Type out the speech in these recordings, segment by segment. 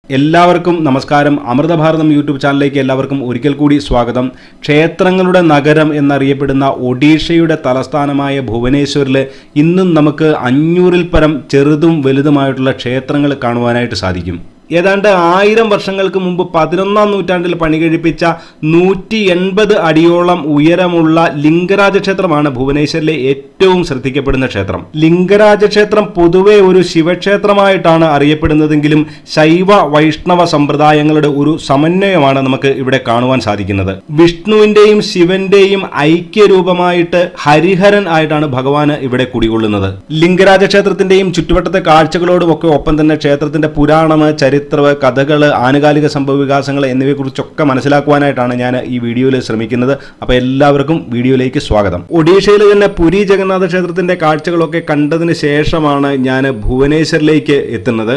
എല്ലാവർക്കും നമസ്കാരം. അമൃതഭാരതം യൂട്യൂബ് ചാനലിലേക്ക് എല്ലാവർക്കും ഒരിക്കൽ കൂടി സ്വാഗതം. ക്ഷേത്രങ്ങളുടെ നഗരം എന്നറിയപ്പെടുന്ന ഒഡീഷയുടെ തലസ്ഥാനമായ ഭുവനേശ്വറിൽ ഇന്നും നമുക്ക് 500-ൽ പരം ചെറുതും വലുതുമായിട്ടുള്ള ക്ഷേത്രങ്ങൾ കാണുവാനായിട്ട് സാധിക്കും. ഏതാണ്ട് 1000 വർഷങ്ങൾക്ക് മുമ്പ് 11-ാം നൂറ്റാണ്ടിൽ പണികഴിപ്പിച്ച 180 അടിയോളം ഉയരമുള്ള ലിംഗരാജ ക്ഷേത്രമാണ് ഭുവനേശ്വരിലെ ഏറ്റവും ശ്രദ്ധിക്കപ്പെടുന്ന ക്ഷേത്രം. ലിംഗരാജ ക്ഷേത്രം പൊതുവെ ഒരു ശിവക്ഷേത്രമായിട്ടാണ് അറിയപ്പെടുന്നതെങ്കിലും ശൈവ വൈഷ്ണവ സമ്പ്രദായങ്ങളുടെ ഒരു സമന്വയമാണ് നമുക്ക് ഇവിടെ കാണുവാൻ സാധിക്കുന്നത്. വിഷ്ണുവിന്റെയും ശിവന്റെയും ഐക്യരൂപമായിട്ട് ഹരിഹരൻ ആയിട്ടാണ് ഭഗവാന് ഇവിടെ കുടികൊള്ളുന്നത്. ലിംഗരാജ ക്ഷേത്രത്തിന്റെയും ചുറ്റുവട്ടത്തെ കാഴ്ചകളോടും ഒക്കെ ഒപ്പം തന്നെ ക്ഷേത്രത്തിന്റെ പുരാണം, ചരിത്ര കഥകൾ, ആനുകാലിക സംഭവ വികാസങ്ങൾ എന്നിവയെക്കുറിച്ചൊക്കെ മനസ്സിലാക്കുവാനായിട്ടാണ് ഞാൻ ഈ വീഡിയോയിൽ ശ്രമിക്കുന്നത്. അപ്പോൾ എല്ലാവർക്കും വീഡിയോയിലേക്ക് സ്വാഗതം. ഒഡീഷയിൽ തന്നെ പുരി ജഗന്നാഥ ക്ഷേത്രത്തിന്റെ കാഴ്ചകളൊക്കെ കണ്ടതിന് ശേഷമാണ് ഞാൻ ഭുവനേശ്വറിലേക്ക് എത്തുന്നത്.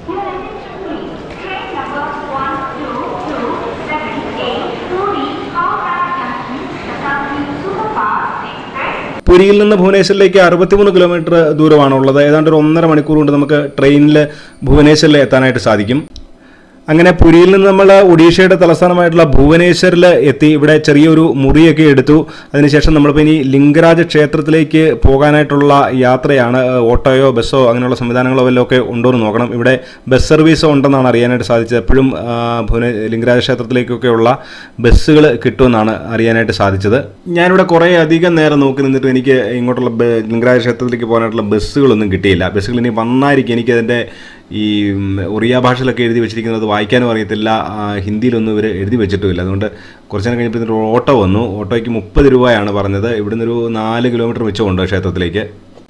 പുരിയിൽ നിന്ന് ഭുവനേശ്വറിലേക്ക് 63 കിലോമീറ്റർ ദൂരമാണുള്ളത്. ഏതാണ്ട് ഒരു 1.5 മണിക്കൂർ കൊണ്ട് നമുക്ക് ട്രെയിനിൽ ഭുവനേശ്വറിൽ എത്താനായിട്ട് സാധിക്കും. അങ്ങനെ പുരിയിൽ നിന്ന് നമ്മൾ ഒഡീഷയുടെ തലസ്ഥാനമായിട്ടുള്ള ഭുവനേശ്വറിൽ എത്തി. ഇവിടെ ചെറിയൊരു മുറിയൊക്കെ എടുത്തു. അതിനുശേഷം നമ്മളിപ്പോൾ ഇനി ലിംഗരാജ ക്ഷേത്രത്തിലേക്ക് പോകാനായിട്ടുള്ള യാത്രയാണ്. ഓട്ടോയോ ബസ്സോ അങ്ങനെയുള്ള സംവിധാനങ്ങളോ വല്ലതും ഒക്കെ ഉണ്ടോ എന്ന് നോക്കണം. ഇവിടെ ബസ് സർവീസോ ഉണ്ടെന്നാണ് അറിയാനായിട്ട് സാധിച്ചത്. എപ്പോഴും ലിംഗരാജ ക്ഷേത്രത്തിലേക്കൊക്കെയുള്ള ബസ്സുകൾ കിട്ടുമെന്നാണ് അറിയാനായിട്ട് സാധിച്ചത്. ഞാനിവിടെ കുറേ അധികം നേരം നോക്കി നിന്നിട്ട് എനിക്ക് ഇങ്ങോട്ടുള്ള ലിംഗരാജ ക്ഷേത്രത്തിലേക്ക് പോകാനായിട്ടുള്ള ബസ്സുകളൊന്നും കിട്ടിയില്ല. ബസ്സുകൾ ഇനി വന്നായിരിക്കും. എനിക്കതിൻ്റെ ഈ ഒറിയ ഭാഷയിലൊക്കെ എഴുതി വെച്ചിരിക്കുന്നത് വായിക്കാനും അറിയത്തില്ല, ഹിന്ദിയിലൊന്നും ഇവർ എഴുതി വെച്ചിട്ടുമില്ല. അതുകൊണ്ട് കുറച്ച് നേരം കഴിഞ്ഞപ്പോൾ ഇതിൻ്റെ ഓട്ടോ വന്നു. ഓട്ടോയ്ക്ക് 30 രൂപയാണ് പറഞ്ഞത്. ഇവിടുന്ന് ഒരു 4 കിലോമീറ്റർ മിച്ചമുണ്ട് ക്ഷേത്രത്തിലേക്ക്.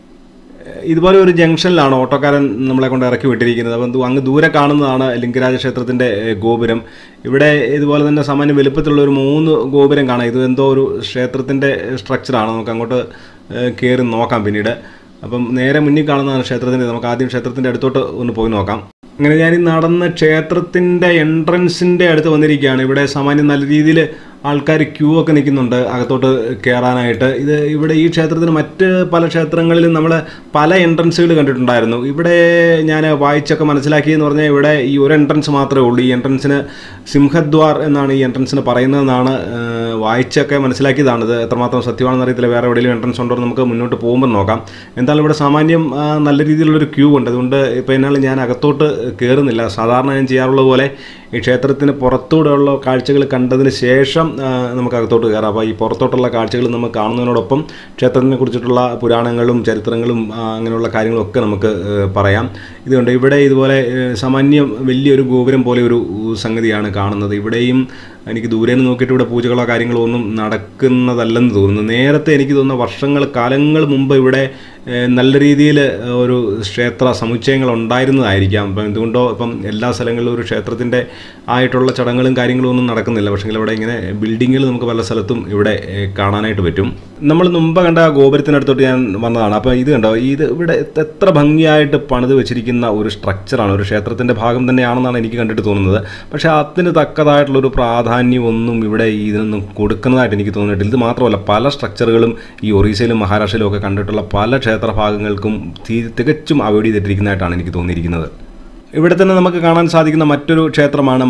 ഇതുപോലെ ഒരു ജംഗ്ഷനിലാണ് ഓട്ടോക്കാരൻ നമ്മളെ കൊണ്ട് ഇറക്കി വിട്ടിരിക്കുന്നത്. അപ്പം അങ്ങ് ദൂരെ കാണുന്നതാണ് ലിംഗരാജ ക്ഷേത്രത്തിൻ്റെ ഗോപുരം. ഇവിടെ ഇതുപോലെ തന്നെ സാമാന്യ വലുപ്പത്തിലുള്ള ഒരു 3 ഗോപുരം കാണാം. ഇത് എന്തോ ഒരു ക്ഷേത്രത്തിൻ്റെ സ്ട്രക്ചറാണ്. നമുക്ക് അങ്ങോട്ട് കയറി നോക്കാം പിന്നീട്. അപ്പം നേരെ മുന്നിൽ കാണുന്നതാണ് ക്ഷേത്രത്തിൻ്റെ. നമുക്ക് ആദ്യം ക്ഷേത്രത്തിൻ്റെ അടുത്തോട്ട് ഒന്ന് പോയി നോക്കാം. അങ്ങനെ ഞാൻ ഈ നടന്ന് ക്ഷേത്രത്തിൻ്റെ എൻട്രൻസിൻ്റെ അടുത്ത് വന്നിരിക്കുകയാണ്. ഇവിടെ സാമാന്യം നല്ല രീതിയിൽ ആൾക്കാർ ക്യൂ ഒക്കെ നിൽക്കുന്നുണ്ട് അകത്തോട്ട് കയറാനായിട്ട്. ഇവിടെ ഈ ക്ഷേത്രത്തിന് മറ്റ് പല ക്ഷേത്രങ്ങളിലും നമ്മൾ പല എൻട്രൻസുകൾ കണ്ടിട്ടുണ്ടായിരുന്നു. ഇവിടെ ഞാൻ വായിച്ചൊക്കെ മനസ്സിലാക്കിയെന്ന് പറഞ്ഞാൽ ഇവിടെ ഈ ഒരു എൻട്രൻസ് മാത്രമേ ഉള്ളൂ. ഈ എൻട്രൻസിന് സിംഹദ്വാർ എന്നാണ് ഈ എൻട്രൻസിന് പറയുന്നതെന്നാണ് വായിച്ചൊക്കെ മനസ്സിലാക്കിയതാണ്. ഇത് എത്രമാത്രം സത്യമാണെന്ന് അറിയത്തില്ല. വേറെ എവിടെയെങ്കിലും എൻട്രൻസ് ഉണ്ടോ നമുക്ക് മുന്നോട്ട് പോകുമ്പോൾ നോക്കാം. എന്തായാലും ഇവിടെ സാമാന്യം നല്ല രീതിയിലുള്ളൊരു ക്യൂ ഉണ്ട്. അതുകൊണ്ട് ഇപ്പോൾ എന്നാലും ഞാൻ അകത്തോട്ട് കയറുന്നില്ല. സാധാരണ ഞാൻ ചെയ്യാറുള്ളത് പോലെ ഈ ക്ഷേത്രത്തിന് പുറത്തൂടെയുള്ള കാഴ്ചകൾ കണ്ടതിന് ശേഷം നമുക്ക് അകത്തോട്ട് കയറാം. അപ്പോൾ ഈ പുറത്തോട്ടുള്ള കാഴ്ചകൾ നമുക്ക് കാണുന്നതിനോടൊപ്പം ക്ഷേത്രത്തിനെ കുറിച്ചിട്ടുള്ള പുരാണങ്ങളും ചരിത്രങ്ങളും അങ്ങനെയുള്ള കാര്യങ്ങളൊക്കെ നമുക്ക് പറയാം. ഇതുകൊണ്ട് ഇവിടെ ഇതുപോലെ സാമാന്യം വലിയൊരു ഗോപുരം പോലെ ഒരു സംഗതിയാണ് കാണുന്നത്. ഇവിടെയും എനിക്ക് ദൂരെ നിന്ന് നോക്കിയിട്ട് ഇവിടെ പൂജകളോ കാര്യങ്ങളോ ഒന്നും നടക്കുന്നതല്ലെന്ന് തോന്നുന്നു. നേരത്തെ എനിക്ക് തോന്നുന്ന കാലങ്ങൾ മുമ്പ് ഇവിടെ നല്ല രീതിയിൽ ഒരു ക്ഷേത്ര സമുച്ചയങ്ങൾ ഉണ്ടായിരുന്നതായിരിക്കാം. അപ്പം എന്തുകൊണ്ടോ ഇപ്പം എല്ലാ സ്ഥലങ്ങളിലും ഒരു ക്ഷേത്രത്തിൻ്റെ ആയിട്ടുള്ള ചടങ്ങുകളും കാര്യങ്ങളും ഒന്നും നടക്കുന്നില്ല. പക്ഷേ ഇവിടെ ഇങ്ങനെ ബിൽഡിങ്ങുകൾ നമുക്ക് പല സ്ഥലത്തും ഇവിടെ കാണാനായിട്ട് പറ്റും. നമ്മൾ മുമ്പ് കണ്ട ഗോപുരത്തിനടുത്തോട്ട് ഞാൻ വന്നതാണ്. അപ്പോൾ ഇത് കണ്ടോ, ഇത് ഇവിടെ എത്ര ഭംഗിയായിട്ട് പണിത് വെച്ചിരിക്കുന്ന ഒരു സ്ട്രക്ചറാണ്. ഒരു ക്ഷേത്രത്തിൻ്റെ ഭാഗം തന്നെയാണെന്നാണ് എനിക്ക് കണ്ടിട്ട് തോന്നുന്നത്. പക്ഷേ അതിന് തക്കതായിട്ടുള്ളൊരു പ്രാധാന്യമൊന്നും ഇവിടെ ഇതിനൊന്നും കൊടുക്കുന്നതായിട്ട് എനിക്ക് തോന്നിയിട്ടില്ല. ഇത് മാത്രമല്ല, പല സ്ട്രക്ചറുകളും ഈ ഒറീസയിലും മഹാരാഷ്ട്രയിലും ഒക്കെ കണ്ടിട്ടുള്ള പല ക്ഷേത്രഭാഗങ്ങൾക്കും തികച്ചും അവോയ്ഡ് ചെയ്തിട്ടിരിക്കുന്നതായിട്ടാണ് എനിക്ക് തോന്നിയിരിക്കുന്നത്. ഇവിടെ തന്നെ നമുക്ക് കാണാൻ സാധിക്കുന്ന മറ്റൊരു ക്ഷേത്രമാണ്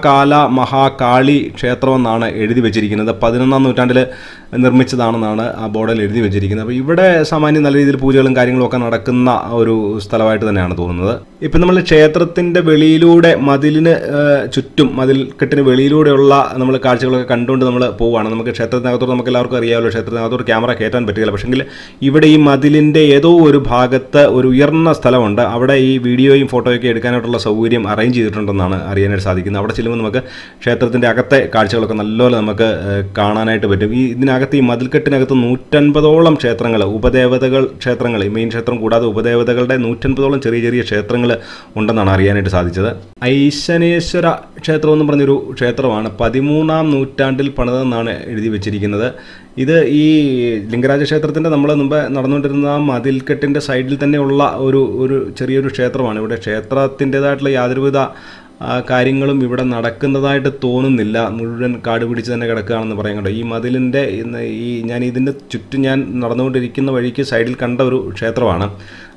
മഹാകാളി ക്ഷേത്രമെന്നാണ് എഴുതി വെച്ചിരിക്കുന്നത്. 11-ാം നൂറ്റാണ്ടിൽ നിർമ്മിച്ചതാണെന്നാണ് ആ ബോർഡിൽ എഴുതി വെച്ചിരിക്കുന്നത്. അപ്പോൾ ഇവിടെ സാമാന്യം നല്ല രീതിയിൽ പൂജകളും കാര്യങ്ങളും ഒക്കെ നടക്കുന്ന ഒരു സ്ഥലമായിട്ട് തന്നെയാണ് തോന്നുന്നത്. ഇപ്പം നമ്മൾ ക്ഷേത്രത്തിൻ്റെ വെളിയിലൂടെ മതിലിന് ചുറ്റും മതിൽക്കെട്ടിന് വെളിയിലൂടെയുള്ള നമ്മൾ കാഴ്ചകളൊക്കെ കണ്ടുകൊണ്ട് നമ്മൾ പോവുകയാണ്. നമുക്ക് ക്ഷേത്രത്തിനകത്തോട്ട് നമുക്ക് എല്ലാവർക്കും അറിയാമല്ലോ, ക്ഷേത്രത്തിനകത്തോട്ട് ക്യാമറ കയറ്റാൻ പറ്റുകയില്ല. പക്ഷേങ്കിൽ ഇവിടെ ഈ മതിലിൻ്റെ ഏതോ ഒരു ഭാഗത്ത് ഒരു ഉയർന്ന സ്ഥലമുണ്ട്. അവിടെ ഈ വീഡിയോയും ഫോട്ടോയൊക്കെ എടുക്കാനായിട്ടുള്ള സൗകര്യം അറേഞ്ച് ചെയ്തിട്ടുണ്ടെന്നാണ് അറിയാനായിട്ട് സാധിക്കുന്നത്. അവിടെ ചെല്ലുമ്പോൾ നമുക്ക് ക്ഷേത്രത്തിൻ്റെ അകത്തെ കാഴ്ചകളൊക്കെ നല്ലപോലെ നമുക്ക് കാണാനായിട്ട് പറ്റും. ഇതിനകത്ത് ഈ മതിൽക്കെട്ടിനകത്ത് 150ഓളം ക്ഷേത്രങ്ങൾ, ഉപദേവതകൾ ക്ഷേത്രങ്ങൾ, മെയിൻ ക്ഷേത്രം കൂടാതെ ഉപദേവതകളുടെ 150ഓളം ചെറിയ ചെറിയ ക്ഷേത്രങ്ങൾ ഉണ്ടെന്നാണ് അറിയാനായിട്ട് സാധിച്ചത്. ഐശനേശ്വര ക്ഷേത്രം എന്ന് പറഞ്ഞൊരു ക്ഷേത്രമാണ് 13-ാം നൂറ്റാണ്ടിൽ പണിതെന്നാണ് എഴുതി വെച്ചിരിക്കുന്നത്. ഇത് ഈ ലിംഗരാജ ക്ഷേത്രത്തിൻ്റെ നമ്മൾ മുമ്പ് നടന്നുകൊണ്ടിരുന്ന മതിൽക്കെട്ടിൻ്റെ സൈഡിൽ തന്നെയുള്ള ഒരു ചെറിയൊരു ക്ഷേത്രമാണ്. ഇവിടെ ക്ഷേത്രത്തിൻ്റേതായിട്ടുള്ള യാതൊരുവിധ കാര്യങ്ങളും ഇവിടെ നടക്കുന്നതായിട്ട് തോന്നുന്നില്ല. മുഴുവൻ കാട് പിടിച്ച് തന്നെ കിടക്കുകയാണെന്ന് പറയാൻ കണ്ടോ. ഈ മതിലിൻ്റെ ഞാൻ ഇതിൻ്റെ ചുറ്റും ഞാൻ നടന്നുകൊണ്ടിരിക്കുന്ന വഴിക്ക് സൈഡിൽ കണ്ട ഒരു ക്ഷേത്രമാണ്.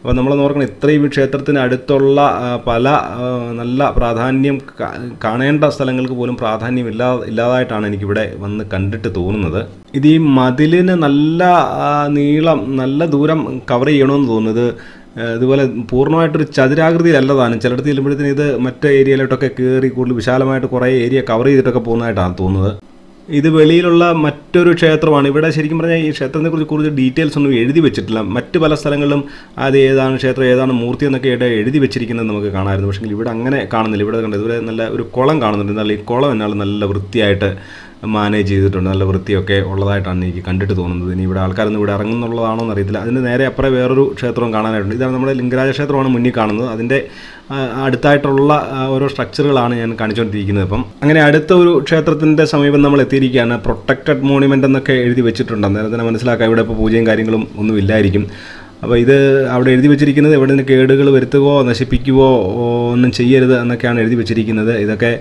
അപ്പോൾ നമ്മൾ നോക്കണം, ഇത്രയും ക്ഷേത്രത്തിന് അടുത്തുള്ള പല നല്ല പ്രാധാന്യം കാണേണ്ട സ്ഥലങ്ങൾക്ക് പോലും പ്രാധാന്യം ഇല്ലാതായിട്ടാണ് എനിക്കിവിടെ വന്ന് കണ്ടിട്ട് തോന്നുന്നത്. ഇത് ഈ മതിലിന് നല്ല നീളം, നല്ല ദൂരം കവർ ചെയ്യണമെന്ന് തോന്നുന്നത്. ഇതുപോലെ പൂർണ്ണമായിട്ടൊരു ചതുരാകൃതിയിലല്ലതാണ്. ചിലയിടത്ത് ചെല്ലുമ്പോഴത്തേന് ഇത് മറ്റേ ഏരിയയിലോട്ടൊക്കെ കയറി കൂടുതൽ വിശാലമായിട്ട് കുറേ ഏരിയ കവർ ചെയ്തിട്ടൊക്കെ പോകുന്നതായിട്ടാണ് തോന്നുന്നത്. ഇത് വെളിയിലുള്ള മറ്റൊരു ക്ഷേത്രമാണ്. ഇവിടെ ശരിക്കും പറഞ്ഞാൽ ഈ ക്ഷേത്രത്തെക്കുറിച്ച് കൂടുതൽ ഡീറ്റെയിൽസ് ഒന്നും എഴുതി വെച്ചിട്ടില്ല. മറ്റ് പല സ്ഥലങ്ങളിലും അത് ഏതാണ് ക്ഷേത്രം, ഏതാണ് മൂർത്തി എന്നൊക്കെ എഴുതി വെച്ചിരിക്കുന്നത് നമുക്ക് കാണാമായിരുന്നു. പക്ഷേ ഇവിടെ അങ്ങനെ കാണുന്നില്ല. ഇവിടെ കണ്ടത് ഇതുവരെ നല്ല ഒരു കുളം കാണുന്നുണ്ട്. എന്നാൽ ഈ കുളം എന്നാൽ നല്ല വൃത്തിയായിട്ട് മാനേജ് ചെയ്തിട്ടുണ്ട്. നല്ല വൃത്തിയൊക്കെ ഉള്ളതായിട്ടാണ് എനിക്ക് കണ്ടിട്ട് തോന്നുന്നത്. ഇനി ഇവിടെ ആൾക്കാരൊന്നും ഇവിടെ ഇറങ്ങുന്നുള്ളതാണോ എന്നറിയത്തില്ല. അതിന് നേരെ അപ്പുറം വേറൊരു ക്ഷേത്രവും കാണാനായിട്ടുണ്ട്. ഇതാണ് നമ്മുടെ ലിംഗരാജ ക്ഷേത്രമാണ് മുന്നിൽ കാണുന്നത്. അതിൻ്റെ അടുത്തായിട്ടുള്ള ഓരോ സ്ട്രക്ചറുകളാണ് ഞാൻ കാണിച്ചുകൊണ്ടിരിക്കുന്നത്. അപ്പം അങ്ങനെ അടുത്ത ഒരു ക്ഷേത്രത്തിൻ്റെ സമീപം നമ്മൾ എത്തിയിരിക്കുകയാണ്. പ്രൊട്ടക്റ്റഡ് മോണുമെൻ്റ് എന്നൊക്കെ എഴുതി വെച്ചിട്ടുണ്ട്. അന്നേരം തന്നെ മനസ്സിലാക്കാം ഇവിടെ ഇപ്പോൾ പൂജയും കാര്യങ്ങളും ഒന്നും ഇല്ലായിരിക്കും. അപ്പോൾ ഇത് അവിടെ എഴുതി വെച്ചിരിക്കുന്നത് ഇവിടെ നിന്ന് കേടുകൾ വരുത്തുകയോ നശിപ്പിക്കുകയോ ഒന്നും ചെയ്യരുത് എന്നൊക്കെയാണ് എഴുതി വെച്ചിരിക്കുന്നത്. ഇതൊക്കെ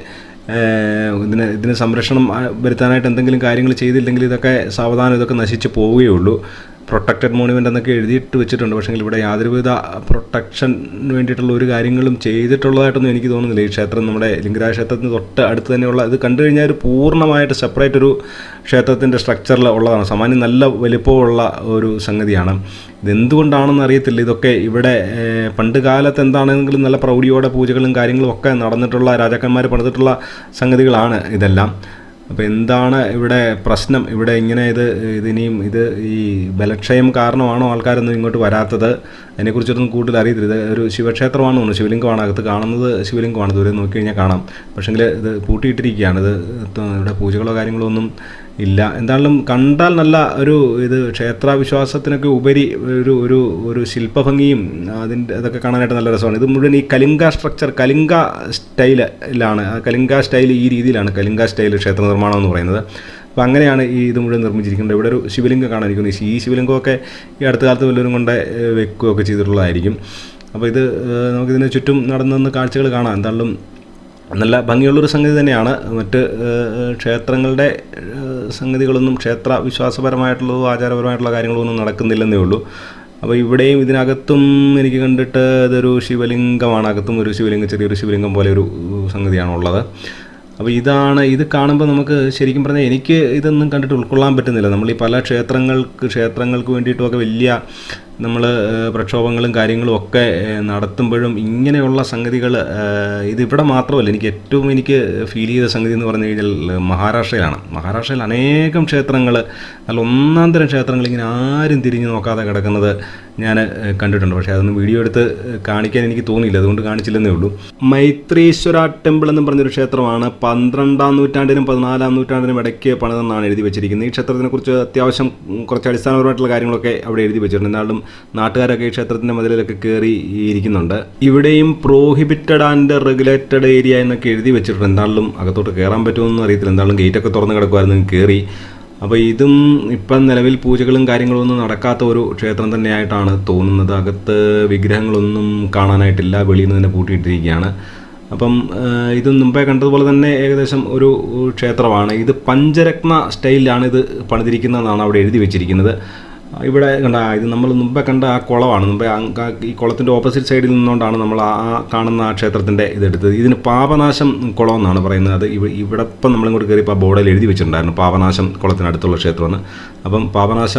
ഇതിന് സംരക്ഷണം വരുത്താനായിട്ട് എന്തെങ്കിലും കാര്യങ്ങൾ ചെയ്തില്ലെങ്കിൽ ഇതൊക്കെ സാവധാനം ഇതൊക്കെ നശിച്ച് പോവുകയുള്ളൂ. പ്രൊട്ടക്റ്റഡ് മോണുമെൻ്റ് എന്നൊക്കെ എഴുതിയിട്ട് വെച്ചിട്ടുണ്ട്. പക്ഷേ ഇവിടെ യാതൊരുവിധ പ്രൊട്ടക്ഷന് വേണ്ടിയിട്ടുള്ള ഒരു കാര്യങ്ങളും ചെയ്തിട്ടുള്ളതായിട്ടൊന്നും എനിക്ക് തോന്നുന്നില്ല. ഈ ക്ഷേത്രം നമ്മുടെ ലിംഗരാജ ക്ഷേത്രത്തിന് തൊട്ട് അടുത്ത് തന്നെയുള്ള, ഇത് കണ്ടു കഴിഞ്ഞാൽ ഒരു പൂർണ്ണമായിട്ട് സെപ്പറേറ്റ് ഒരു ക്ഷേത്രത്തിൻ്റെ സ്ട്രക്ചറിൽ ഉള്ളതാണ്. സാമാന്യം നല്ല വലിപ്പമുള്ള ഒരു സംഗതിയാണ്. ഇതെന്തുകൊണ്ടാണെന്ന് അറിയത്തില്ല. ഇതൊക്കെ ഇവിടെ പണ്ട് കാലത്ത് എന്താണെങ്കിലും നല്ല പ്രൗഢിയോടെ പൂജകളും കാര്യങ്ങളും ഒക്കെ നടന്നിട്ടുള്ള, രാജാക്കന്മാർ പണിതിട്ടുള്ള സംഗതികളാണ് ഇതെല്ലാം. അപ്പോൾ എന്താണ് ഇവിടെ പ്രശ്നം? ഇവിടെ ഇങ്ങനെ ഇതിനിയും ഈ ബലക്ഷയം കാരണമാണോ ആൾക്കാരൊന്നും ഇങ്ങോട്ട് വരാത്തത്? അതിനെക്കുറിച്ചൊന്നും കൂടുതൽ അറിയത്തില്ല. ഇത് ഒരു ശിവക്ഷേത്രമാണെന്ന് തോന്നുന്നു. ശിവലിംഗമാണ് അകത്ത് കാണുന്നത്. ശിവലിംഗമാണ്. ദൂരെ നോക്കി കഴിഞ്ഞാൽ കാണാം. പക്ഷേങ്കിൽ ഇത് പൂട്ടിയിട്ടിരിക്കുകയാണ്. ഇവിടെ പൂജകളോ കാര്യങ്ങളോ ഒന്നും ഇല്ല. എന്തായാലും കണ്ടാൽ നല്ല ഇത് ക്ഷേത്രവിശ്വാസത്തിനൊക്കെ ഉപരി ഒരു ശില്പഭംഗിയും ഇതൊക്കെ കാണാനായിട്ട് നല്ല രസമാണ്. ഇത് മുഴുവൻ ഈ കലിംഗ സ്ട്രക്ചർ, കലിംഗ സ്റ്റൈലാണ്. കലിംഗ സ്റ്റൈൽ ഈ രീതിയിലാണ് കലിംഗ സ്റ്റൈൽ ക്ഷേത്ര നിർമ്മാണം എന്ന് പറയുന്നത്. അപ്പോൾ അങ്ങനെയാണ് ഇത് മുഴുവൻ നിർമ്മിച്ചിരിക്കുന്നത്. ഇവിടെ ഒരു ശിവലിംഗം കാണാനിരിക്കുന്നു. ഈ ശിവലിംഗമൊക്കെ ഈ അടുത്ത കാലത്ത് വല്ലവരും കൊണ്ട് വെക്കുകയൊക്കെ ചെയ്തിട്ടുള്ളതായിരിക്കും. അപ്പോൾ നമുക്കിതിന് ചുറ്റും നടന്നു കാഴ്ചകൾ കാണാം. എന്തായാലും നല്ല ഭംഗിയുള്ളൊരു സംഗതി തന്നെയാണ്. മറ്റ് ക്ഷേത്രങ്ങളുടെ സംഗതികളൊന്നും, ക്ഷേത്ര വിശ്വാസപരമായിട്ടുള്ളതോ ആചാരപരമായിട്ടുള്ള കാര്യങ്ങളൊന്നും നടക്കുന്നില്ലെന്നേ ഉള്ളൂ. അപ്പോൾ ഇവിടെയും ഇതിനകത്തും എനിക്ക് കണ്ടിട്ട് ഇതൊരു ശിവലിംഗമാണ്. അകത്തും ഒരു ശിവലിംഗം, ചെറിയൊരു ശിവലിംഗം പോലെ ഒരു സംഗതിയാണുള്ളത്. അപ്പോൾ ഇത് കാണുമ്പോൾ നമുക്ക് ശരിക്കും പറഞ്ഞാൽ എനിക്ക് ഇതൊന്നും കണ്ടിട്ട് ഉൾക്കൊള്ളാൻ പറ്റുന്നില്ല. നമ്മൾ ഈ പല ക്ഷേത്രങ്ങൾക്ക് വേണ്ടിയിട്ടുമൊക്കെ വലിയ നമ്മൾ പ്രക്ഷോഭങ്ങളും കാര്യങ്ങളും ഒക്കെ നടത്തുമ്പോഴും ഇങ്ങനെയുള്ള സംഗതികൾ ഇതിവിടെ മാത്രമല്ല. എനിക്ക് ഫീൽ ചെയ്ത സംഗതി എന്ന് പറഞ്ഞു കഴിഞ്ഞാൽ മഹാരാഷ്ട്രയിലാണ്. മഹാരാഷ്ട്രയിൽ അനേകം ക്ഷേത്രങ്ങൾ, നല്ല ഒന്നാം തരം ക്ഷേത്രങ്ങൾ ഇങ്ങനെ ആരും തിരിഞ്ഞു നോക്കാതെ കിടക്കുന്നത് ഞാൻ കണ്ടിട്ടുണ്ട്. പക്ഷേ അതൊന്നും വീഡിയോ എടുത്ത് കാണിക്കാൻ എനിക്ക് തോന്നിയില്ല. അതുകൊണ്ട് കാണിച്ചില്ലെന്നേ ഉള്ളൂ. മൈത്രീശ്വര ടെമ്പിൾ എന്നും പറഞ്ഞൊരു ക്ഷേത്രമാണ്. 12-ാം നൂറ്റാണ്ടിനും 14-ാം നൂറ്റാണ്ടിനും ഇടയ്ക്ക് പണിതെന്നാണ് എഴുതി വെച്ചിരിക്കുന്നത്. ഈ ക്ഷേത്രത്തിനെക്കുറിച്ച് അത്യാവശ്യം കുറച്ച് അടിസ്ഥാനപരമായിട്ടുള്ള കാര്യങ്ങളൊക്കെ അവിടെ എഴുതി വെച്ചിട്ടുണ്ട്. എന്നാലും നാട്ടുകാരൊക്കെ ഈ ക്ഷേത്രത്തിൻ്റെ മതിലൊക്കെ കയറി ഇരിക്കുന്നുണ്ട്. ഇവിടെയും പ്രോഹിബിറ്റഡ് ആൻഡ് റെഗുലേറ്റഡ് ഏരിയ എന്നൊക്കെ എഴുതി വെച്ചിട്ടുണ്ട്. എന്തായാലും അകത്തോട്ട് കയറാൻ പറ്റുമെന്ന് അറിയത്തില്ല. എന്തായാലും ഗേറ്റൊക്കെ തുറന്ന് കിടക്കുമായിരുന്നു, കയറി. അപ്പോൾ ഇതും ഇപ്പം നിലവിൽ പൂജകളും കാര്യങ്ങളും ഒന്നും നടക്കാത്ത ഒരു ക്ഷേത്രം തന്നെയായിട്ടാണ് തോന്നുന്നത്. അകത്ത് വിഗ്രഹങ്ങളൊന്നും കാണാനായിട്ടില്ല, വെളിയിൽ നിന്ന് തന്നെ പൂട്ടിയിട്ടിരിക്കുകയാണ്. അപ്പം ഇത് മുമ്പേ കണ്ടതുപോലെ തന്നെ ഏകദേശം ഒരു ക്ഷേത്രമാണ്. ഇത് പഞ്ചരത്ന സ്റ്റൈലിലാണ് ഇത് പണിതിരിക്കുന്നതെന്നാണ് അവിടെ എഴുതി വെച്ചിരിക്കുന്നത്. ഇവിടെ ഇത് നമ്മൾ മുമ്പേ കണ്ട ആ കുളമാണ്. മുമ്പേ ഈ കുളത്തിൻ്റെ ഓപ്പോസിറ്റ് സൈഡിൽ നിന്നുകൊണ്ടാണ് നമ്മൾ കാണുന്ന ആ ക്ഷേത്രത്തിൻ്റെ ഇതെടുത്തത്. ഇതിന് പാപനാശം കുളം എന്നാണ് പറയുന്നത്. അത് ഇവിടെ ഇപ്പം നമ്മളിങ്ങോട്ട് കയറിയപ്പോൾ ആ ബോർഡിൽ എഴുതി വെച്ചിട്ടുണ്ടായിരുന്നു പാപനാശം കുളത്തിനടുത്തുള്ള ക്ഷേത്രമാണ്. അപ്പം പാപനാശ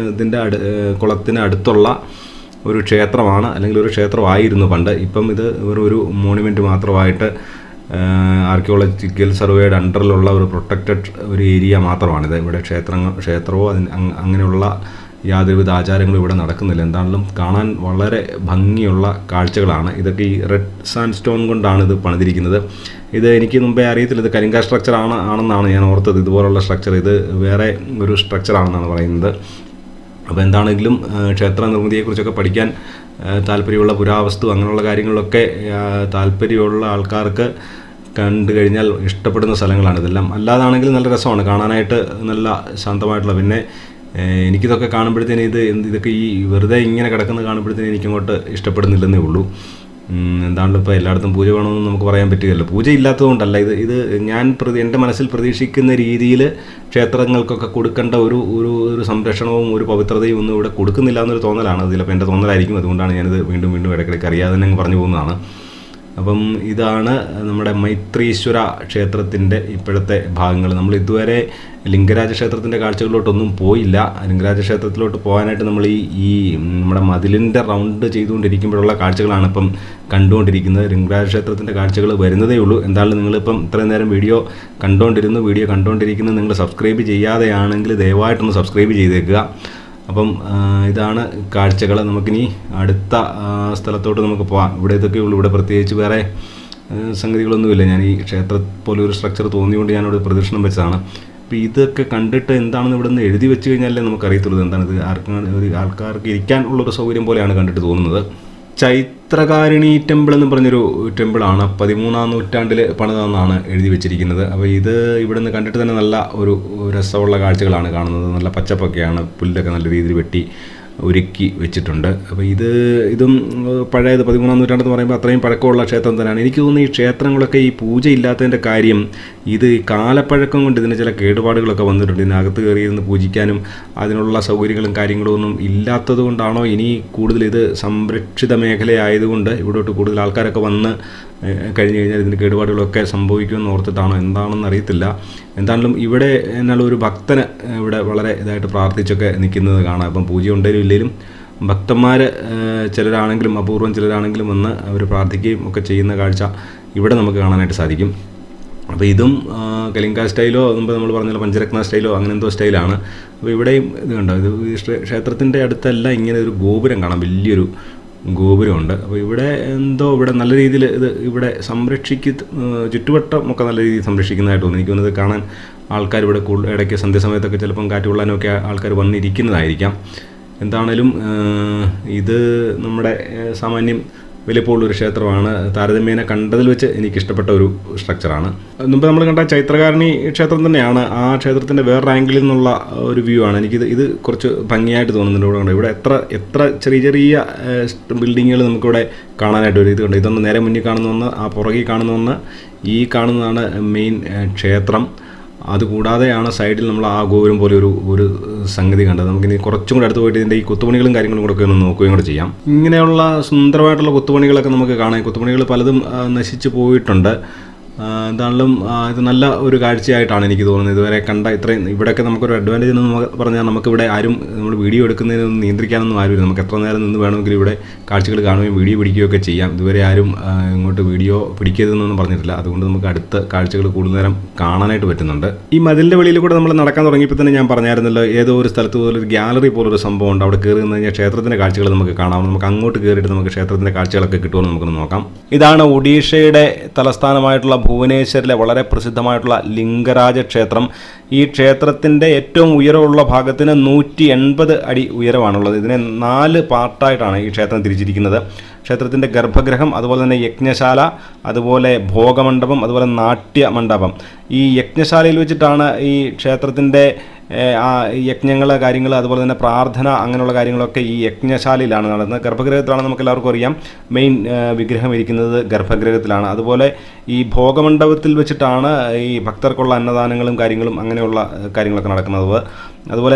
കുളത്തിന് അടുത്തുള്ള ഒരു ക്ഷേത്രമാണ്, അല്ലെങ്കിൽ ഒരു ക്ഷേത്രമായിരുന്നു പണ്ട്. ഇപ്പം ഇത് ഒരു മോണുമെൻറ്റ് മാത്രമായിട്ട് ആർക്കിയോളജിക്കൽ സർവേയുടെ അണ്ടറിലുള്ള ഒരു പ്രൊട്ടക്റ്റഡ് ഒരു ഏരിയ മാത്രമാണിത്. ഇവിടെ ക്ഷേത്രമോ അങ്ങനെയുള്ള യാതൊരുവിധ ആചാരങ്ങളും ഇവിടെ നടക്കുന്നില്ല. എന്താണെങ്കിലും കാണാൻ വളരെ ഭംഗിയുള്ള കാഴ്ചകളാണ്. ഇതൊക്കെ ഈ റെഡ് സാൻഡ് സ്റ്റോൺ കൊണ്ടാണ് ഇത് പണിതിരിക്കുന്നത്. ഇത് എനിക്ക് മുമ്പേ അറിയത്തില്ല. ഇത് കലിംഗ സ്ട്രക്ചർ ആണെന്നാണ് ഞാൻ ഓർത്തത്. ഇതുപോലുള്ള സ്ട്രക്ചർ, ഇത് വേറെ ഒരു സ്ട്രക്ചറാണെന്നാണ് പറയുന്നത്. അപ്പോൾ എന്താണെങ്കിലും ക്ഷേത്ര നിർമ്മിതിയെക്കുറിച്ചൊക്കെ പഠിക്കാൻ താല്പര്യമുള്ള, പുരാവസ്തു അങ്ങനെയുള്ള കാര്യങ്ങളിലൊക്കെ താല്പര്യമുള്ള ആൾക്കാർക്ക് കണ്ടു കഴിഞ്ഞാൽ ഇഷ്ടപ്പെടുന്ന സ്ഥലങ്ങളാണ് ഇതെല്ലാം. അല്ലാതാണെങ്കിൽ നല്ല രസമാണ് കാണാനായിട്ട്, നല്ല ശാന്തമായിട്ടുള്ള. പിന്നെ എനിക്കിതൊക്കെ കാണുമ്പോഴത്തേന് ഇതൊക്കെ ഈ വെറുതെ ഇങ്ങനെ കിടക്കുന്നത് കാണുമ്പോഴത്തേന് എനിക്കങ്ങോട്ട് ഇഷ്ടപ്പെടുന്നില്ലെന്നേ ഉള്ളൂ. എന്താണല്ലോ ഇപ്പോൾ എല്ലായിടത്തും പൂജ വേണമെന്ന് നമുക്ക് പറയാൻ പറ്റുകയല്ലോ. പൂജ ഇല്ലാത്തതുകൊണ്ടല്ല, ഇത് ഞാൻ എൻ്റെ മനസ്സിൽ പ്രതീക്ഷിക്കുന്ന രീതിയിൽ ക്ഷേത്രങ്ങൾക്കൊക്കെ കൊടുക്കേണ്ട ഒരു സംരക്ഷണവും ഒരു പവിത്രതയും ഒന്നും ഇവിടെ കൊടുക്കുന്നില്ല എന്നൊരു തോന്നലാണ്. ചിലപ്പോൾ എൻ്റെ തോന്നലായിരിക്കും, അതുകൊണ്ടാണ് ഞാനിത് വീണ്ടും ഇടയ്ക്കിടയ്ക്ക് അറിയാതെ തന്നെ പറഞ്ഞു പോകുന്നതാണ്. അപ്പം ഇതാണ് നമ്മുടെ മൈത്രീശ്വര ക്ഷേത്രത്തിൻ്റെ ഇപ്പോഴത്തെ ഭാഗങ്ങൾ. നമ്മൾ ഇതുവരെ ലിംഗരാജ ക്ഷേത്രത്തിൻ്റെ കാഴ്ചകളിലോട്ടൊന്നും പോയില്ല. ലിംഗരാജ ക്ഷേത്രത്തിലോട്ട് പോകാനായിട്ട് നമ്മൾ ഈ നമ്മുടെ മതിലിൻ്റെ റൗണ്ട് ചെയ്തുകൊണ്ടിരിക്കുമ്പോഴുള്ള കാഴ്ചകളാണ് ഇപ്പം കണ്ടുകൊണ്ടിരിക്കുന്നത്. ലിംഗരാജ ക്ഷേത്രത്തിൻ്റെ കാഴ്ചകൾ വരുന്നതേ ഉള്ളൂ. എന്തായാലും നിങ്ങളിപ്പം ഇത്രയും നേരം വീഡിയോ കണ്ടുകൊണ്ടിരിക്കുന്നത് നിങ്ങൾ സബ്സ്ക്രൈബ് ചെയ്യാതെയാണെങ്കിൽ ദയവായിട്ടൊന്ന് സബ്സ്ക്രൈബ് ചെയ്തേക്കുക. അപ്പം ഇതാണ് കാഴ്ചകൾ. നമുക്കിനി അടുത്ത സ്ഥലത്തോട്ട് നമുക്ക് പോകാം. ഇവിടെ ഇതൊക്കെ ഉള്ളൂ. ഇവിടെ പ്രത്യേകിച്ച് വേറെ സംഗതികളൊന്നുമില്ല. ഞാൻ ഈ ക്ഷേത്രം പോലെ ഒരു സ്ട്രക്ചർ തോന്നിയുകൊണ്ട് ഞാനിവിടെ പ്രദർശനം വെച്ചതാണ്. അപ്പോൾ ഇതൊക്കെ കണ്ടിട്ട് എന്താണെന്ന് ഇവിടെ നിന്ന് എഴുതി വെച്ച് കഴിഞ്ഞാലേ നമുക്കറിയത്തുള്ളൂ എന്താണിത്. ആൾക്കാർക്ക് ഇരിക്കാനുള്ളൊരു സൗകര്യം പോലെയാണ് കണ്ടിട്ട് തോന്നുന്നത്. ചൈത്രകാരിണി ടെമ്പിൾ എന്ന് പറഞ്ഞൊരു ടെമ്പിളാണ്. 13ാം നൂറ്റാണ്ടിൽ പണിതെന്നാണ് എഴുതി വെച്ചിരിക്കുന്നത്. അപ്പോൾ ഇത് ഇവിടെ നിന്ന് കണ്ടിട്ട് തന്നെ നല്ല ഒരു രസമുള്ള കാഴ്ചകളാണ് കാണുന്നത്. നല്ല പച്ചപ്പൊക്കെയാണ്, പുല്ലൊക്കെ നല്ല രീതിയിൽ വെട്ടി ഒരുക്കി വെച്ചിട്ടുണ്ട്. അപ്പോൾ ഇതും പഴയത് 13ാം നൂറ്റാണ്ടെന്ന് പറയുമ്പോൾ അത്രയും പഴക്കമുള്ള ക്ഷേത്രം തന്നെയാണ്. എനിക്ക് തോന്നുന്നു ഈ ക്ഷേത്രങ്ങളൊക്കെ ഈ പൂജ ഇല്ലാത്തതിൻ്റെ കാര്യം ഇത് കാലപ്പഴക്കം കൊണ്ട് ഇതിന് ചില കേടുപാടുകളൊക്കെ വന്നിട്ടുണ്ട്. ഇതിനകത്ത് കയറിയിരുന്ന് പൂജിക്കാനും അതിനുള്ള സൗകര്യങ്ങളും കാര്യങ്ങളും ഒന്നും ഇല്ലാത്തത് കൊണ്ടാണോ, ഇനി കൂടുതൽ ഇത് സംരക്ഷിത മേഖലയായതുകൊണ്ട് ഇവിടോട്ട് കൂടുതൽ ആൾക്കാരൊക്കെ വന്ന് കഴിഞ്ഞ് കഴിഞ്ഞാൽ ഇതിൻ്റെ കേടുപാടുകളൊക്കെ സംഭവിക്കുമെന്ന് ഓർത്തിട്ടാണോ എന്താണെന്ന് അറിയത്തില്ല. എന്താണെങ്കിലും ഇവിടെ എന്നാൽ ഒരു ഭക്തന് ഇവിടെ വളരെ ഇതായിട്ട് പ്രാർത്ഥിച്ചൊക്കെ നിൽക്കുന്നത് കാണാം. ഇപ്പം പൂജ ഉണ്ടെങ്കിലും ഇല്ലെങ്കിലും ഭക്തന്മാർ ചിലരാണെങ്കിലും അപൂർവം ചിലരാണെങ്കിലും വന്ന് അവർ പ്രാർത്ഥിക്കുകയും ഒക്കെ ചെയ്യുന്ന കാഴ്ച ഇവിടെ നമുക്ക് കാണാനായിട്ട് സാധിക്കും. അപ്പോൾ ഇതും കലിംഗ സ്റ്റൈലോ മുമ്പ് നമ്മൾ പറഞ്ഞ പഞ്ചരത്ന സ്റ്റൈലോ അങ്ങനെ എന്തോ സ്റ്റൈലാണ്. അപ്പോൾ ഇവിടെയും ഇത് കണ്ടോ, ഇത് ക്ഷേത്രത്തിൻ്റെ അടുത്തെല്ലാം ഇങ്ങനെ ഒരു ഗോപുരം കാണാം, വലിയൊരു ഗോപുരമുണ്ട്. അപ്പോൾ ഇവിടെ നല്ല രീതിയിൽ ഇവിടെ ചുറ്റുവട്ടമൊക്കെ നല്ല രീതിയിൽ സംരക്ഷിക്കുന്നതായിട്ട് തോന്നുന്നു. എനിക്ക് തോന്നുന്നത് കാണാൻ ആൾക്കാർ ഇവിടെ ഇടയ്ക്ക് സന്ധ്യാസമയത്തൊക്കെ ചിലപ്പം കാറ്റ് കൊള്ളാനൊക്കെ ആൾക്കാർ വന്നിരിക്കുന്നതായിരിക്കാം. എന്താണേലും ഇത് നമ്മുടെ സാമാന്യം വലിപ്പമുള്ളൊരു ക്ഷേത്രമാണ്. താരതമ്യേന കണ്ടതിൽ വെച്ച് എനിക്കിഷ്ടപ്പെട്ട ഒരു സ്ട്രക്ചറാണ്. മുമ്പ് നമ്മൾ കണ്ട ചൈത്രകാരിണി ക്ഷേത്രം തന്നെയാണ്. ആ ക്ഷേത്രത്തിൻ്റെ വേറൊരു ആംഗിളിൽ നിന്നുള്ള ഒരു വ്യൂ ആണ്. ഇത് കുറച്ച് ഭംഗിയായിട്ട് തോന്നുന്നുണ്ട്. ഇവിടെ എത്ര ചെറിയ ബിൽഡിങ്ങുകൾ നമുക്കിവിടെ കാണാനായിട്ട് വരും. ഇത് കണ്ട് ഇതൊന്ന് നേരെ മുന്നിൽ കാണുന്ന ആ പുറകിൽ കാണുന്ന ഈ കാണുന്നതാണ് മെയിൻ ക്ഷേത്രം. അതുകൂടാതെയാണ് സൈഡിൽ നമ്മൾ ആ ഗോപുരം പോലെ ഒരു സംഗതി കണ്ടത്. നമുക്കിനി കുറച്ചും കൂടെ അടുത്ത് പോയിട്ട് ഇതിൻ്റെ ഈ കൊത്തുപണികളും കാര്യങ്ങളും കൂടെ ഒക്കെ ഒന്ന് നോക്കുകയും കൂടെ ചെയ്യാം. ഇങ്ങനെയുള്ള സുന്ദരമായിട്ടുള്ള കൊത്തുപണികളൊക്കെ നമുക്ക് കാണാം. കൊത്തുപണികൾ പലതും നശിച്ചു പോയിട്ടുണ്ട്. എന്താണെങ്കിലും ഇത് നല്ല ഒരു കാഴ്ചയായിട്ടാണ് എനിക്ക് തോന്നുന്നത്. ഇതുവരെ കണ്ട ഇത്രയും ഇവിടെയൊക്കെ നമുക്കൊരു അഡ്വാൻറ്റേജ് എന്ന് പറഞ്ഞാൽ നമുക്കിവിടെ ആരും നമ്മൾ വീഡിയോ എടുക്കുന്നതിനൊന്നും നിയന്ത്രിക്കാനൊന്നും ആരുമില്ല. നമുക്ക് എത്ര നേരം നിന്ന് വേണമെങ്കിലും ഇവിടെ കാഴ്ചകൾ കാണുകയും വീഡിയോ പിടിക്കുകയൊക്കെ ചെയ്യാം. ഇതുവരെ ആരും ഇങ്ങോട്ട് വീഡിയോ പിടിക്കരുതെന്നൊന്നും പറഞ്ഞിട്ടില്ല. അതുകൊണ്ട് നമുക്ക് അടുത്ത കാഴ്ചകൾ കൂടുതൽ നേരം കാണാനായിട്ട് പറ്റുന്നുണ്ട്. ഈ മതിലിൻ്റെ വെളിയിൽ കൂടെ നമ്മൾ നടക്കാൻ തുടങ്ങിയപ്പോൾ തന്നെ ഞാൻ പറഞ്ഞായിരുന്നല്ലോ, ഏതോ ഒരു സ്ഥലത്ത് പോലൊരു ഗ്യാലറി പോലൊരു സംഭവം ഉണ്ട്. അവിടെ കയറി നിന്ന് കഴിഞ്ഞാൽ ക്ഷേത്രത്തിൻ്റെ കാഴ്ചകൾ നമുക്ക് കാണാം. നമുക്ക് അങ്ങോട്ട് കയറിയിട്ട് നമുക്ക് ക്ഷേത്രത്തിൻ്റെ കാഴ്ചകളൊക്കെ കിട്ടുമെന്ന് നമുക്കൊന്ന് നോക്കാം. ഇതാണ് ഒഡീഷയുടെ തലസ്ഥാനമായിട്ടുള്ള ഭുവനേശ്വരിലെ വളരെ പ്രസിദ്ധമായിട്ടുള്ള ലിംഗരാജ ക്ഷേത്രം. ഈ ക്ഷേത്രത്തിൻ്റെ ഏറ്റവും ഉയരമുള്ള ഭാഗത്തിന് 180 അടി ഉയരമാണുള്ളത്. ഇതിനെ 4 പാർട്ടായിട്ടാണ് ഈ ക്ഷേത്രം തിരിച്ചിരിക്കുന്നത്. ക്ഷേത്രത്തിൻ്റെ ഗർഭഗൃഹം, അതുപോലെ തന്നെ യജ്ഞശാല, അതുപോലെ ഭോഗമണ്ഡപം, അതുപോലെ നാട്യമണ്ഡപം. ഈ യജ്ഞശാലയിൽ വെച്ചിട്ടാണ് ഈ ക്ഷേത്രത്തിൻ്റെ യജ്ഞങ്ങൾ കാര്യങ്ങൾ അതുപോലെ തന്നെ പ്രാർത്ഥന അങ്ങനെയുള്ള കാര്യങ്ങളൊക്കെ ഈ യജ്ഞശാലയിലാണ് നടന്നത്. ഗർഭഗൃഹത്തിലാണ് നമുക്ക് എല്ലാവർക്കും അറിയാം മെയിൻ വിഗ്രഹം ഇരിക്കുന്നത് ഗർഭഗൃഹത്തിലാണ്. അതുപോലെ ഈ ഭോഗമണ്ഡപത്തിൽ വെച്ചിട്ടാണ് ഈ ഭക്തർക്കുള്ള അന്നദാനങ്ങളും കാര്യങ്ങളും അങ്ങനെയുള്ള കാര്യങ്ങളൊക്കെ നടക്കുന്നത്. അതുപോലെ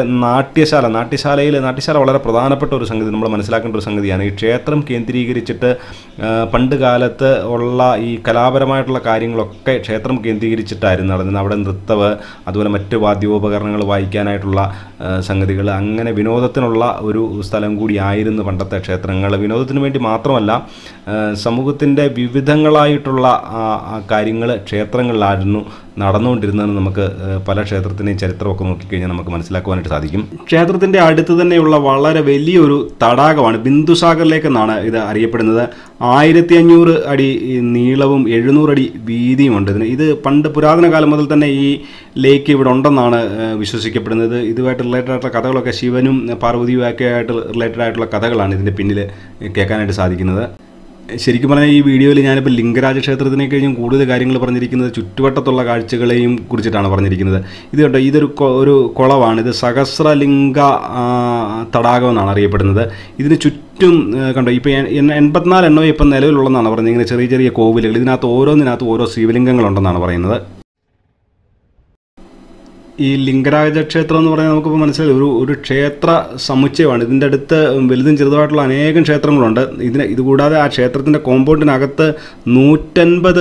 നാട്യശാല വളരെ പ്രധാനപ്പെട്ട ഒരു സംഗതി, നമ്മൾ മനസ്സിലാക്കേണ്ട ഒരു സംഗതിയാണ്. ഈ ക്ഷേത്രം കേന്ദ്രീകരിച്ചിട്ട് പണ്ട് കാലത്ത് ഉള്ള ഈ കലാപരമായിട്ടുള്ള കാര്യങ്ങളൊക്കെ ക്ഷേത്രം കേന്ദ്രീകരിച്ചിട്ടായിരുന്നു നടന്നത്. അവിടെ നൃത്തവ്, അതുപോലെ മറ്റ് വാദ്യോപകരണങ്ങൾ വായിക്കാനായിട്ടുള്ള സംഗതികൾ, അങ്ങനെ വിനോദത്തിനുള്ള ഒരു സ്ഥലം കൂടിയായിരുന്നു പണ്ടത്തെ ക്ഷേത്രങ്ങൾ. വിനോദത്തിന് വേണ്ടി മാത്രമല്ല, സമൂഹത്തിൻ്റെ വിവിധങ്ങളായിട്ടുള്ള കാര്യങ്ങൾ ക്ഷേത്രങ്ങളിലായിരുന്നു നടന്നുകൊണ്ടിരുന്നതെന്ന് നമുക്ക് പല ക്ഷേത്രത്തിൻ്റെയും ചരിത്രമൊക്കെ നോക്കിക്കഴിഞ്ഞാൽ നമുക്ക് മനസ്സിലാക്കുവാനായിട്ട് സാധിക്കും. ക്ഷേത്രത്തിൻ്റെ അടുത്ത് തന്നെയുള്ള വളരെ വലിയൊരു തടാകമാണ്, ബിന്ദുസാഗർ ലേക്ക് എന്നാണ് ഇത് അറിയപ്പെടുന്നത്. 1500 അടി നീളവും 700 അടി വീതിയുമുണ്ട് ഇതിന്. ഇത് പണ്ട് പുരാതന കാലം മുതൽ തന്നെ ഈ ലേക്ക് ഇവിടെ ഉണ്ടെന്നാണ് വിശ്വസിക്കപ്പെടുന്നത്. ഇതുമായിട്ട് റിലേറ്റഡ് ആയിട്ടുള്ള കഥകളൊക്കെ ശിവനും പാർവതിയും ഒക്കെ ആയിട്ട് റിലേറ്റഡ് ആയിട്ടുള്ള കഥകളാണ് ഇതിൻ്റെ പിന്നിൽ കേൾക്കാനായിട്ട് സാധിക്കുന്നത്. ശരിക്കും പറഞ്ഞാൽ ഈ വീഡിയോയിൽ ഞാനിപ്പോൾ ലിംഗരാജ ക്ഷേത്രത്തിനെ കഴിഞ്ഞും കൂടുതൽ കാര്യങ്ങൾ പറഞ്ഞിരിക്കുന്നത് ചുറ്റുവട്ടത്തുള്ള കാഴ്ചകളെയും കുറിച്ചിട്ടാണ് പറഞ്ഞിരിക്കുന്നത്. ഇത് കണ്ടോ, ഇതൊരു കുളമാണ്. ഇത് സഹസ്രലിംഗ തടാകം എന്നാണ് അറിയപ്പെടുന്നത്. ഇതിന് ചുറ്റും ചുറ്റും കണ്ടോ ഇപ്പോൾ 84 എണ്ണവും ഇപ്പം നിലവിലുള്ളതെന്നാണ് പറയുന്നത്. ഇങ്ങനെ ചെറിയ ചെറിയ കോവിലുകൾ, ഇതിനകത്ത് ഓരോന്നിനകത്ത് ഓരോ ശിവലിംഗങ്ങളുണ്ടെന്നാണ് പറയുന്നത്. ഈ ലിംഗരാജ ക്ഷേത്രം എന്ന് പറഞ്ഞാൽ നമുക്കിപ്പോൾ മനസ്സിലായി ഒരു ക്ഷേത്ര സമുച്ചയമാണ്. ഇതിൻ്റെ അടുത്ത് വലുതും ചെറുതായിട്ടുള്ള അനേകം ക്ഷേത്രങ്ങളുണ്ട്. ഇതുകൂടാതെ ആ ക്ഷേത്രത്തിൻ്റെ കോമ്പൗണ്ടിനകത്ത് 150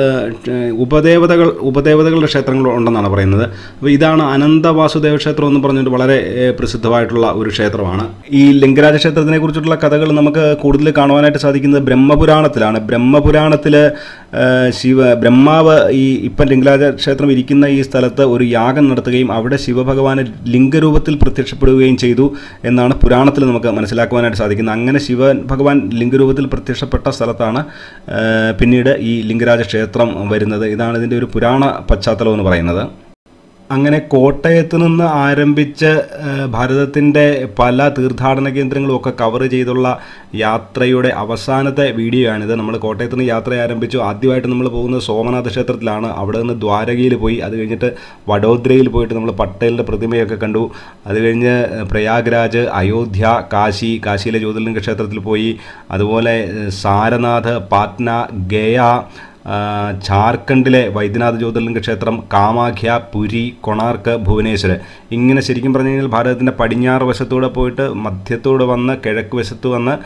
ഉപദേവതകളുടെ ക്ഷേത്രങ്ങൾ ഉണ്ടെന്നാണ് പറയുന്നത്. അപ്പോൾ ഇതാണ് അനന്ത വാസുദേവ ക്ഷേത്രം എന്ന് പറഞ്ഞിട്ട് വളരെ പ്രസിദ്ധമായിട്ടുള്ള ഒരു ക്ഷേത്രമാണ്. ഈ ലിംഗരാജ ക്ഷേത്രത്തിനെ കുറിച്ചിട്ടുള്ള കഥകൾ നമുക്ക് കൂടുതൽ കാണുവാനായിട്ട് സാധിക്കുന്നത് ബ്രഹ്മപുരാണത്തിലാണ്. ബ്രഹ്മപുരാണത്തിൽ ബ്രഹ്മാവ് ഇപ്പം ലിംഗരാജ ക്ഷേത്രം ഇരിക്കുന്ന ഈ സ്ഥലത്ത് ഒരു യാഗം നടത്തുകയും അവിടെ ശിവഭഗവാന് ലിംഗരൂപത്തിൽ പ്രത്യക്ഷപ്പെടുകയും ചെയ്തു എന്നാണ് പുരാണത്തിൽ നമുക്ക് മനസ്സിലാക്കുവാനായിട്ട് സാധിക്കുന്നത്. അങ്ങനെ ശിവഭഗവാൻ ലിംഗരൂപത്തിൽ പ്രത്യക്ഷപ്പെട്ട സ്ഥലത്താണ് പിന്നീട് ഈ ലിംഗരാജ ക്ഷേത്രം വരുന്നത്. ഇതാണ് ഇതിൻ്റെ ഒരു പുരാണ പശ്ചാത്തലം എന്ന് പറയുന്നത്. അങ്ങനെ കോട്ടയത്ത് നിന്ന് ആരംഭിച്ച് ഭാരതത്തിൻ്റെ പല തീർത്ഥാടന കേന്ദ്രങ്ങളും ഒക്കെ കവർ ചെയ്തുള്ള യാത്രയുടെ അവസാനത്തെ വീഡിയോ ആണിത്. നമ്മൾ കോട്ടയത്ത് നിന്ന് യാത്ര ആരംഭിച്ചു. ആദ്യമായിട്ട് നമ്മൾ പോകുന്നത് സോമനാഥ ക്ഷേത്രത്തിലാണ്. അവിടെ നിന്ന് ദ്വാരകയിൽ പോയി, അത് കഴിഞ്ഞിട്ട് വഡോദരയിൽ പോയിട്ട് നമ്മൾ പട്ടേലിൻ്റെ പ്രതിമയൊക്കെ കണ്ടു. അത് കഴിഞ്ഞ് പ്രയാഗ്രാജ്, അയോധ്യ, കാശിയിലെ ജ്യോതിർലിംഗ ക്ഷേത്രത്തിൽ പോയി. അതുപോലെ സാരനാഥ്, പാറ്റ്ന, ഗയ, ജാർഖണ്ഡിലെ വൈദ്യനാഥ് ജ്യോതിർലിംഗ ക്ഷേത്രം, കാമാഖ്യ, പുരി, കൊണാർക്ക്, ഭുവനേശ്വർ. ഇങ്ങനെ ശരിക്കും പറഞ്ഞു കഴിഞ്ഞാൽ ഭാരതത്തിൻ്റെ പടിഞ്ഞാറ് വശത്തൂടെ പോയിട്ട് മധ്യത്തൂടെ വന്ന് കിഴക്ക് വശത്ത് വന്ന്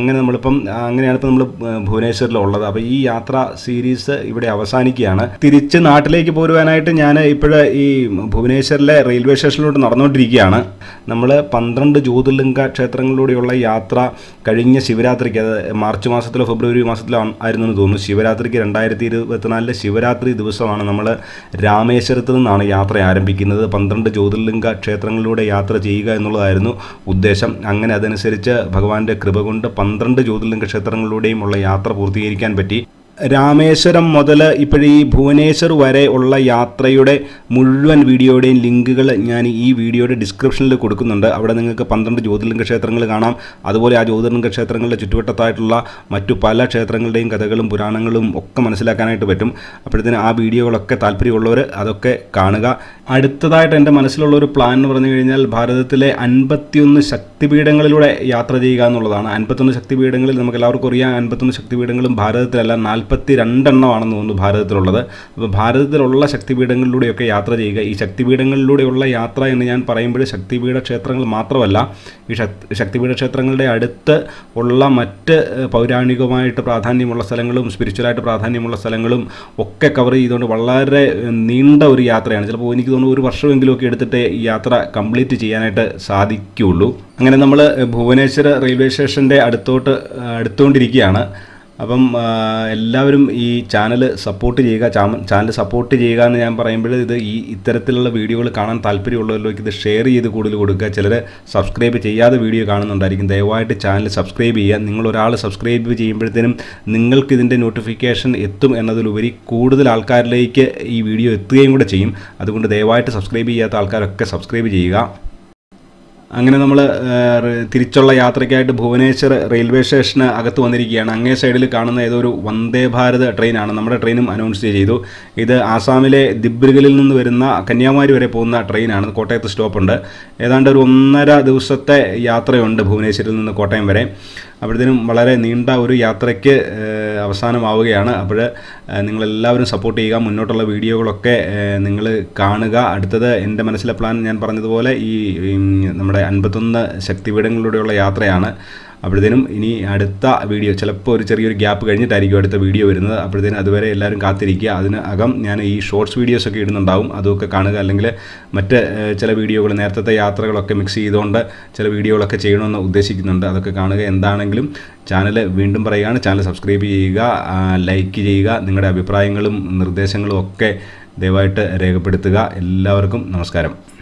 അങ്ങനെയാണ് ഇപ്പം നമ്മൾ ഭുവനേശ്വറിലുള്ളത്. അപ്പോൾ ഈ യാത്രാ സീരീസ് ഇവിടെ അവസാനിക്കുകയാണ്. തിരിച്ച് നാട്ടിലേക്ക് പോരുവാനായിട്ട് ഞാൻ ഇപ്പോഴ് ഈ ഭുവനേശ്വറിലെ റെയിൽവേ സ്റ്റേഷനിലോട്ട് നടന്നുകൊണ്ടിരിക്കുകയാണ്. നമ്മൾ 12 ജ്യോതിർലിംഗ ക്ഷേത്രങ്ങളിലൂടെയുള്ള യാത്ര കഴിഞ്ഞ ശിവരാത്രിക്ക്, അത് മാർച്ച് മാസത്തിലോ ഫെബ്രുവരി മാസത്തിലോ ആയിരുന്നു എന്ന് തോന്നുന്നു, ശിവരാത്രിക്ക് 2024 ശിവരാത്രി ദിവസമാണ് നമ്മൾ രാമേശ്വരത്ത് നിന്നാണ് യാത്ര ആരംഭിക്കുന്നത്. 12 ജ്യോതിർലിംഗ ക്ഷേത്രങ്ങളിലൂടെ യാത്ര ചെയ്യുക എന്നുള്ളതായിരുന്നു ഉദ്ദേശം. അങ്ങനെ അതനുസരിച്ച് ഭഗവാന്റെ കൃപ കൊണ്ട് 12 ജ്യോതിർലിംഗ ക്ഷേത്രങ്ങളിലൂടെയും ഉള്ള യാത്ര പൂർത്തീകരിക്കാൻ പറ്റി. രാമേശ്വരം മുതൽ ഇപ്പോഴീ ഭുവനേശ്വർ വരെ ഉള്ള യാത്രയുടെ മുഴുവൻ വീഡിയോയുടെയും ലിങ്കുകൾ ഞാൻ ഈ വീഡിയോയുടെ ഡിസ്ക്രിപ്ഷനിൽ കൊടുക്കുന്നുണ്ട്. അവിടെ നിങ്ങൾക്ക് 12 ജ്യോതിർലിംഗ ക്ഷേത്രങ്ങൾ കാണാം. അതുപോലെ ആ ജ്യോതിർലിംഗ ക്ഷേത്രങ്ങളുടെ ചുറ്റുവട്ടത്തായിട്ടുള്ള മറ്റു പല ക്ഷേത്രങ്ങളുടെയും കഥകളും പുരാണങ്ങളും ഒക്കെ മനസ്സിലാക്കാനായിട്ട് പറ്റും. അപ്പോഴത്തേന് ആ വീഡിയോകളൊക്കെ താല്പര്യമുള്ളവർ അതൊക്കെ കാണുക. അടുത്തതായിട്ട് എൻ്റെ മനസ്സിലുള്ള ഒരു പ്ലാൻ എന്ന് പറഞ്ഞു കഴിഞ്ഞാൽ ഭാരതത്തിലെ 51 ശക്തിപീഠങ്ങളിലൂടെ യാത്ര ചെയ്യുക എന്നുള്ളതാണ്. 51 ശക്തിപീഠങ്ങളിൽ നമുക്ക് എല്ലാവർക്കും അറിയാം, 51 ശക്തിപീഠങ്ങളും ഭാരതത്തിലല്ല 42 എണ്ണമാണെന്ന് തോന്നുന്നു ഭാരതത്തിലുള്ളത്. അപ്പോൾ ഭാരതത്തിലുള്ള ശക്തിപീഠങ്ങളിലൂടെയൊക്കെ യാത്ര ചെയ്യുക. ഈ ശക്തിപീഠങ്ങളിലൂടെയുള്ള യാത്ര എന്ന് ഞാൻ പറയുമ്പോൾ ശക്തിപീഠ ക്ഷേത്രങ്ങൾ മാത്രമല്ല, ഈ ശക്തിപീഠ ക്ഷേത്രങ്ങളുടെ അടുത്ത് ഉള്ള മറ്റ് പൗരാണികമായിട്ട് പ്രാധാന്യമുള്ള സ്ഥലങ്ങളും സ്പിരിച്വലായിട്ട് പ്രാധാന്യമുള്ള സ്ഥലങ്ങളും ഒക്കെ കവർ ചെയ്തുകൊണ്ട് വളരെ നീണ്ട ഒരു യാത്രയാണ്. ചിലപ്പോൾ എനിക്ക് തോന്നുന്നു ഒരു വർഷമെങ്കിലുമൊക്കെ എടുത്തിട്ട് ഈ യാത്ര കംപ്ലീറ്റ് ചെയ്യാനായിട്ട് സാധിക്കുകയുള്ളൂ. അങ്ങനെ നമ്മൾ ഭുവനേശ്വർ റെയിൽവേ സ്റ്റേഷൻ്റെ അടുത്തുകൊണ്ടിരിക്കുകയാണ്. അപ്പം എല്ലാവരും ഈ ചാനൽ സപ്പോർട്ട് ചെയ്യുക. ചാനൽ സപ്പോർട്ട് ചെയ്യുക എന്ന് ഞാൻ പറയുമ്പോൾ ഇത്തരത്തിലുള്ള വീഡിയോകൾ കാണാൻ താല്പര്യമുള്ളവരിലേക്ക് ഇത് ഷെയർ ചെയ്ത് കൂടുതൽ കൊടുക്കുക. ചിലർ സബ്സ്ക്രൈബ് ചെയ്യാതെ വീഡിയോ കാണുന്നുണ്ടായിരിക്കും. ദയവായിട്ട് ചാനൽ സബ്സ്ക്രൈബ് ചെയ്യുക. നിങ്ങളൊരാൾ സബ്സ്ക്രൈബ് ചെയ്യുമ്പോഴത്തേനും നിങ്ങൾക്കിതിൻ്റെ നോട്ടിഫിക്കേഷൻ എത്തും എന്നതിലുപരി കൂടുതൽ ആൾക്കാരിലേക്ക് ഈ വീഡിയോ എത്തുകയും കൂടെ ചെയ്യും. അതുകൊണ്ട് ദയവായിട്ട് സബ്സ്ക്രൈബ് ചെയ്യാത്ത ആൾക്കാരൊക്കെ സബ്സ്ക്രൈബ് ചെയ്യുക. അങ്ങനെ നമ്മൾ തിരിച്ചുള്ള യാത്രയ്ക്കായിട്ട് ഭുവനേശ്വർ റെയിൽവേ സ്റ്റേഷന് അകത്ത് വന്നിരിക്കുകയാണ്. അങ്ങേ സൈഡിൽ കാണുന്ന ഏതൊരു വന്ദേ ഭാരത് ട്രെയിനാണ്. നമ്മുടെ ട്രെയിനും അനൗൺസ് ചെയ്തു. ഇത് ആസാമിലെ ദിബ്രുഗലിൽ നിന്ന് വരുന്ന കന്യാകുമാരി വരെ പോകുന്ന ട്രെയിനാണ്. കോട്ടയത്ത് സ്റ്റോപ്പുണ്ട്. ഏതാണ്ട് ഒരു 1.5 ദിവസത്തെ യാത്രയുണ്ട് ഭുവനേശ്വരിൽ നിന്ന് കോട്ടയം വരെ. അപ്പോഴത്തേനും വളരെ നീണ്ട ഒരു യാത്രയ്ക്ക് അവസാനമാവുകയാണ്. അപ്പോൾ നിങ്ങളെല്ലാവരും സപ്പോർട്ട് ചെയ്യുക. മുന്നോട്ടുള്ള വീഡിയോകളൊക്കെ നിങ്ങൾ കാണുക. അടുത്തത് എൻ്റെ മനസ്സിലെ പ്ലാൻ ഞാൻ പറഞ്ഞതുപോലെ ഈ നമ്മുടെ 51 ശക്തിപീഠങ്ങളിലൂടെയുള്ള യാത്രയാണ്. അപ്പോഴത്തേനും ഇനി അടുത്ത വീഡിയോ ചിലപ്പോൾ ഒരു ചെറിയൊരു ഗ്യാപ്പ് കഴിഞ്ഞിട്ടായിരിക്കും അടുത്ത വീഡിയോ വരുന്നത്. അപ്പോഴത്തേനും അതുവരെ എല്ലാവരും കാത്തിരിക്കുക. അതിനകം ഞാൻ ഈ ഷോർട്സ് വീഡിയോസൊക്കെ ഇടുന്നുണ്ടാവും, അതൊക്കെ കാണുക. അല്ലെങ്കിൽ മറ്റ് ചില വീഡിയോകൾ നേരത്തെ യാത്രകളൊക്കെ മിക്സ് ചെയ്തുകൊണ്ട് ചില വീഡിയോകളൊക്കെ ചെയ്യണമെന്ന് ഉദ്ദേശിക്കുന്നുണ്ട്. അതൊക്കെ കാണുക. എന്താണെങ്കിലും ചാനൽ വീണ്ടും പറയുകയാണ്, ചാനൽ സബ്സ്ക്രൈബ് ചെയ്യുക, ലൈക്ക് ചെയ്യുക. നിങ്ങളുടെ അഭിപ്രായങ്ങളും നിർദ്ദേശങ്ങളും ഒക്കെ ദയവായിട്ട് രേഖപ്പെടുത്തുക. എല്ലാവർക്കും നമസ്കാരം.